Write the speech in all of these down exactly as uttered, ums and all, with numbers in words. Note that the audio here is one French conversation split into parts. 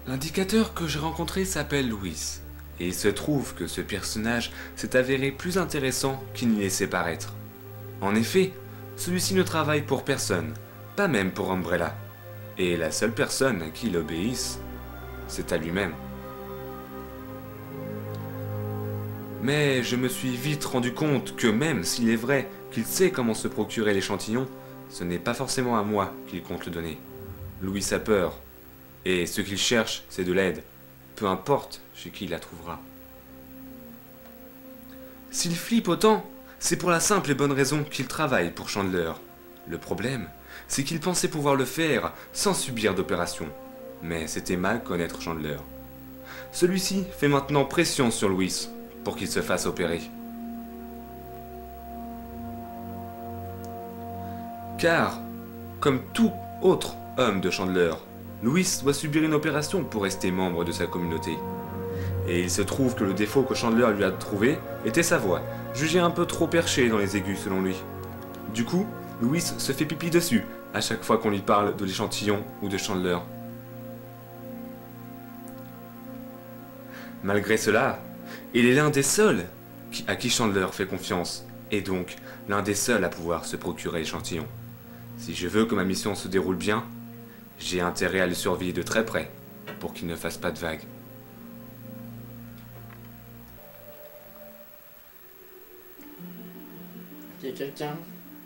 L'indicateur que j'ai rencontré s'appelle Louis, et il se trouve que ce personnage s'est avéré plus intéressant qu'il n'y laissait paraître. En effet, celui-ci ne travaille pour personne, pas même pour Umbrella, et la seule personne à qui il obéisse, c'est à lui-même. Mais je me suis vite rendu compte que même s'il est vrai qu'il sait comment se procurer l'échantillon, ce n'est pas forcément à moi qu'il compte le donner. Louis a peur, et ce qu'il cherche, c'est de l'aide, peu importe chez qui il la trouvera. S'il flippe autant, c'est pour la simple et bonne raison qu'il travaille pour Chandler. Le problème, c'est qu'il pensait pouvoir le faire sans subir d'opération, mais c'était mal connaître Chandler. Celui-ci fait maintenant pression sur Louis pour qu'il se fasse opérer. Car, comme tout autre homme de Chandler, Louis doit subir une opération pour rester membre de sa communauté. Et il se trouve que le défaut que Chandler lui a trouvé était sa voix, jugée un peu trop perchée dans les aigus selon lui. Du coup, Louis se fait pipi dessus à chaque fois qu'on lui parle de l'échantillon ou de Chandler. Malgré cela, il est l'un des seuls à qui Chandler fait confiance, et donc l'un des seuls à pouvoir se procurer l'échantillon. Si je veux que ma mission se déroule bien, j'ai intérêt à le surveiller de très près pour qu'il ne fasse pas de vagues. Il y a quelqu'un?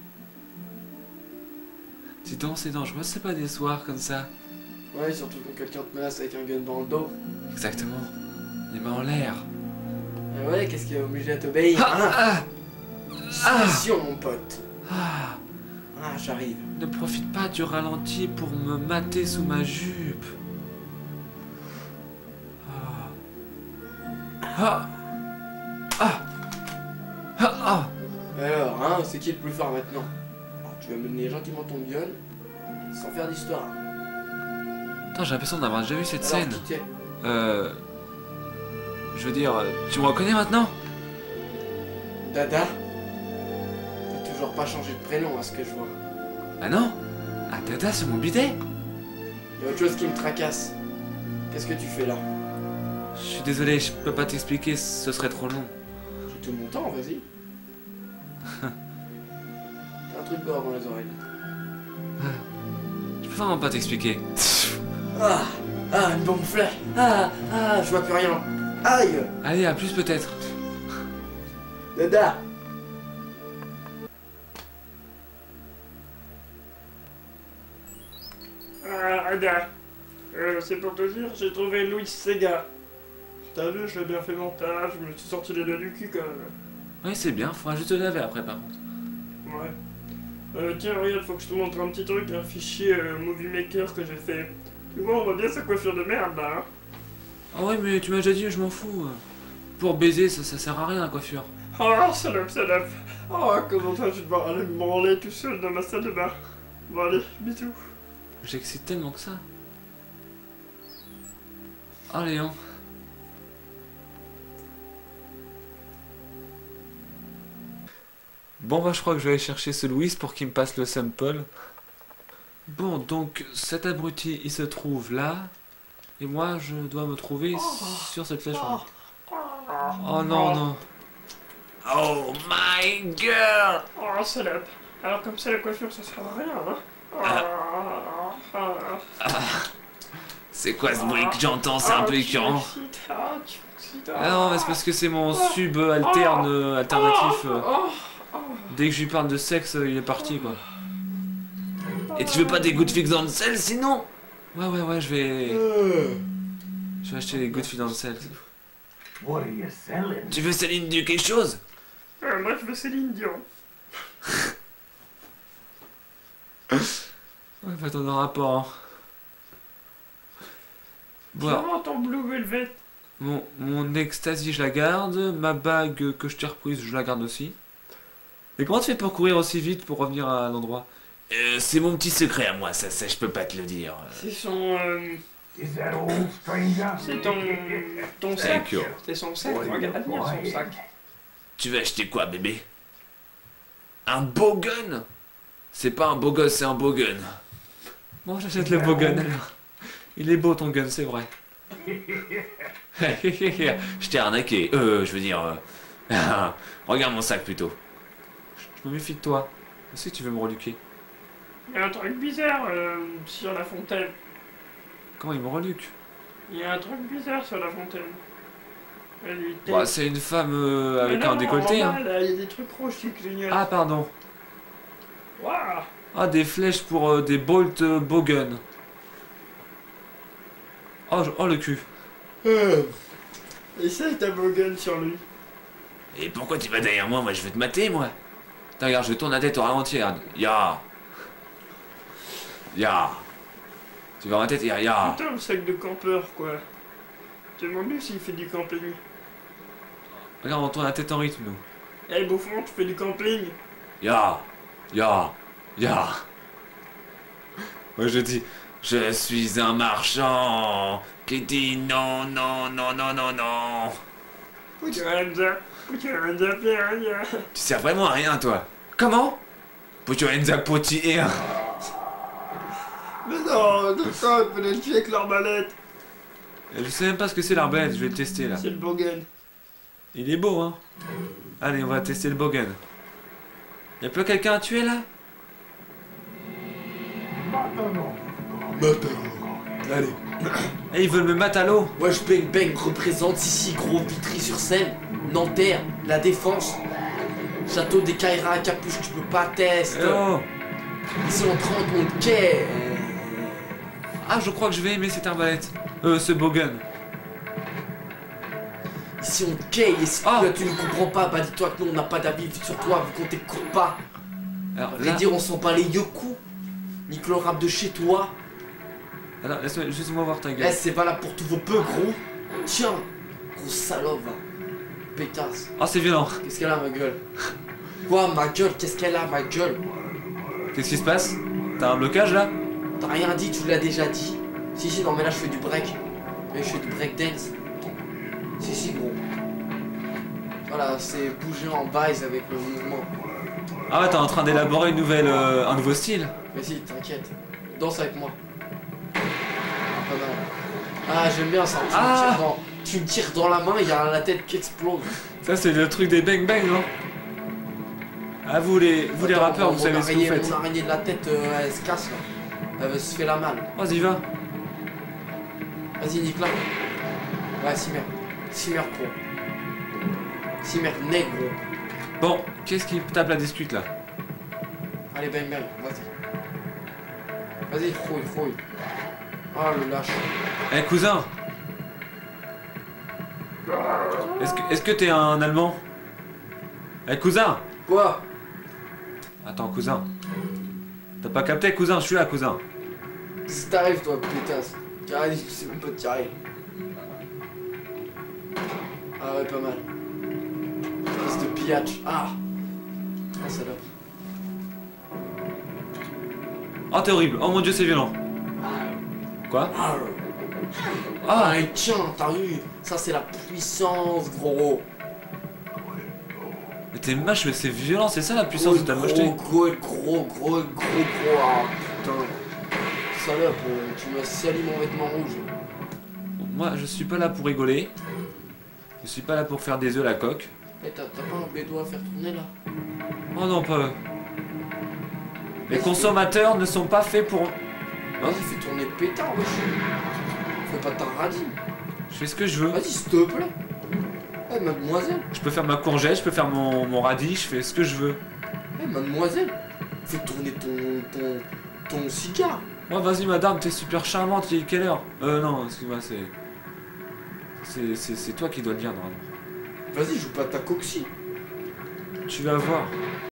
Dis donc, c'est dangereux, c'est pas des soirs comme ça. Ouais, surtout quand quelqu'un te menace avec un gun dans le dos. Exactement. Les mains en l'air. Ah ouais, qu'est-ce qui est obligé à t'obéir, Ah, hein? ah, Discrétion, mon pote. ah. Ah, j'arrive. Ne profite pas du ralenti pour me mater sous ma jupe. Ah. Ah. Ah. Ah. Ah. Alors, hein, c'est qui le plus fort maintenant? Alors, tu vas mener gentiment ton gun, sans faire d'histoire. Attends, j'ai l'impression d'avoir déjà vu cette Alors, scène. qui t'es? Euh... Je veux dire, tu me reconnais maintenant? Dada? T'as toujours pas changé de prénom à ce que je vois. Ah non? Ah, Dada, c'est mon bidet? Il y a autre chose qui me tracasse. Qu'est-ce que tu fais là? Je suis désolé, je peux pas t'expliquer, ce serait trop long. J'ai tout mon temps, vas-y. T'as un truc d'or dans les oreilles. Je peux vraiment pas t'expliquer. Ah! Ah, une bombe flash! Ah! Ah, je vois plus rien! Aïe! Allez, à plus peut-être. Dada! Ah, Ada! Euh, c'est pour te dire, j'ai trouvé Louis Sega. T'as vu, j'ai bien fait mon taf, je me suis sorti les doigts du cul quand même. Oui, c'est bien, faudra juste te laver après par contre. Ouais. Euh, tiens, regarde, faut que je te montre un petit truc, un fichier euh, Movie Maker que j'ai fait. Tu vois, on voit bien sa coiffure de merde là, hein. Ah ouais, mais tu m'as déjà dit, je m'en fous. Pour baiser, ça, ça sert à rien la coiffure. Oh, salope, salope. Oh, comment toi tu vas aller me branler tout seul dans ma salle de bain. Bon, allez, bisous. J'excite tellement que ça. Oh Léon. Bon bah je crois que je vais aller chercher ce Louis pour qu'il me passe le sample. Bon donc cet abruti il se trouve là. Et moi je dois me trouver sur cette flèche. Oh non non. Oh my girl. Oh, salope. Alors comme ça la coiffure ça sert à rien, hein. Ah. Ah. C'est quoi ce bruit que j'entends? C'est un peu écœurant. Ah non mais c'est parce que c'est mon sub alterne euh, alternatif. euh. Dès que je lui parle de sexe, euh, il est parti quoi. Et tu veux pas des gouttes fixes dans le sel sinon? Ouais ouais ouais je vais... Je vais acheter des gouttes fixes dans le sel. Tu veux Céline Dion quelque chose? Euh, moi je veux Céline Dion. Ouais bah t'en auras pas hein. Bon, Comment ton Blue Velvet? mon, mon ecstasy je la garde, ma bague que je t'ai reprise je la garde aussi. Et comment tu fais pour courir aussi vite pour revenir à l'endroit? Euh, c'est mon petit secret à moi, ça, ça je peux pas te le dire. C'est son... Euh... C'est ton... ton sac. C'est son sac, regarde bien son sac. Tu veux acheter quoi bébé? Un beau gun? C'est pas un beau gosse, c'est un beau gun. Bon j'achète le beau gun alors. Il est beau ton gun, c'est vrai. Je t'ai arnaqué. Euh, je veux dire... euh, Regarde mon sac plutôt. Je me méfie de toi. Est-ce que tu veux me reluquer? Il y a un truc bizarre euh, sur la fontaine. Comment il me reluque? Il y a un truc bizarre sur la fontaine. Elle était- Bah, c'est une femme euh, avec Mais un non, décolleté. en Hein. bas, là, il y a des trucs rouges qui clignotent. Ah, pardon. Waouh. Ah, des flèches pour euh, des bolt euh, bowgun. Oh, je- oh, le cul. Euh. Essaye ta bogun sur lui. Et pourquoi tu vas derrière moi? Moi, je vais te mater, moi. Attends, regarde, je tourne la tête au ralenti, regarde. Ya. Ya. Tu vas ma tête, ya, ya. Putain, le sac de campeur, quoi. Demande-lui s'il fait du camping. Regarde, on tourne la tête en rythme, nous. Eh, bouffon, tu fais du camping? Ya. Ya. Ya. Moi, je dis, je suis un marchand qui dit non, non, non, non, non, non. Put your hands up. Put your hands up, yeah, yeah. Tu sers vraiment à rien, toi. Comment? Put your hands up, poti et un. Mais non, de quoi on peut les tuer avec l'arbalète? Je sais même pas ce que c'est l'arbalète, je vais le tester, là. C'est le bogun. Il est beau, hein. Allez, on va tester le bogun. Y'a plus quelqu'un à tuer, là? Allez. Eh, ils veulent me mettre à l'eau. Wesh Bang Bang représente ici gros Vitry-sur-Seine, Nanterre, La Défense, Château des Caïras à Capuche, tu peux pas tester. Eh oh. Ici on te rend compte qu'est. Ah, je crois que je vais aimer cette arbalète. Euh, ce bogun. Ici on te quai et si Ah. toi, tu ne comprends pas, bah dis-toi que nous on n'a pas d'avis sur toi vu qu'on t'écoute pas. Alors, On là... dire on sent pas les yoku, nique le rap de chez toi. Alors, laisse-moi, juste moi voir ta Eh gueule. c'est pas là pour tous vos peu gros. Tiens, gros salope va. Pétasse. Ah, c'est violent. Qu'est-ce qu'elle a ma gueule? Quoi ma gueule? Qu'est-ce qu'elle a ma gueule? Qu'est-ce qui se passe? T'as un blocage, là? T'as rien dit, tu l'as déjà dit. Si si non mais là je fais du break. Et je fais du break dance. Si si gros. Voilà, c'est bouger en base avec le mouvement. Ah ouais, t'es en train d'élaborer une nouvelle, euh, un nouveau style. Vas-y, t'inquiète. Danse avec moi. Ah, pas mal. Ah, j'aime bien ça. Tu, Ah. me tires dans, tu me tires dans la main, il y a la tête qui explose. Ça, c'est le truc des bang bang, non? Ah, vous les, vous les Attends, rappeurs, mon- vous savez mon ce que vous araignée- faites. Mon araignée de la tête, euh, elle se casse là. Elle se fait la malle. Vas-y, va. Vas-y, nique là. Ouais, Simer. Simer, gros. Simer, nègre, gros. Bon, qu'est-ce qui tape la discute, là? Allez, bang bang, vas-y. Vas-y, frouille, frouille. Ah, le lâche. Eh, cousin. Est-ce que est-ce que t'es un Allemand? Eh, cousin. Quoi? Attends, cousin. T'as pas capté, cousin? Je suis là, cousin. Qu'est-ce qui t'arrive, toi, pétasse? Carré, tu sais même pas tirer. Ah ouais, pas mal. Fils de pillage. Ah! Ah, salope. Oh, t'es horrible. Oh mon dieu, c'est violent. Quoi? Ah, Ah, et tiens, t'as vu? Ça, c'est la puissance, gros. mais t'es moche, mais c'est violent, c'est ça la puissance de ta mocheté. Gros, gros, gros, gros, gros, gros. Ah, putain. Salope, euh, tu m'as sali mon vêtement rouge. Moi, je suis pas là pour rigoler. Je suis pas là pour faire des œufs à la coque. Eh, t'as t'as pas un bédo à faire tourner là? Oh non, pas eux. Les consommateurs ne sont pas faits pour... Vas-y, fais tourner le pétard, wesh. Fais pas ta radine. Je fais ce que je veux. Vas-y, s'il te plaît. Eh, mademoiselle. Je peux faire ma courgette, je peux faire mon, mon radis, je fais ce que je veux. Eh, mademoiselle. Fais tourner ton, ton, ton cigare. Moi, vas-y, madame, t'es super charmante, il est quelle heure? Euh, non, excuse-moi, c'est... C'est- C'est c'est toi qui dois le dire, normalement. Vas-y, joue pas ta coxie. Tu vas voir.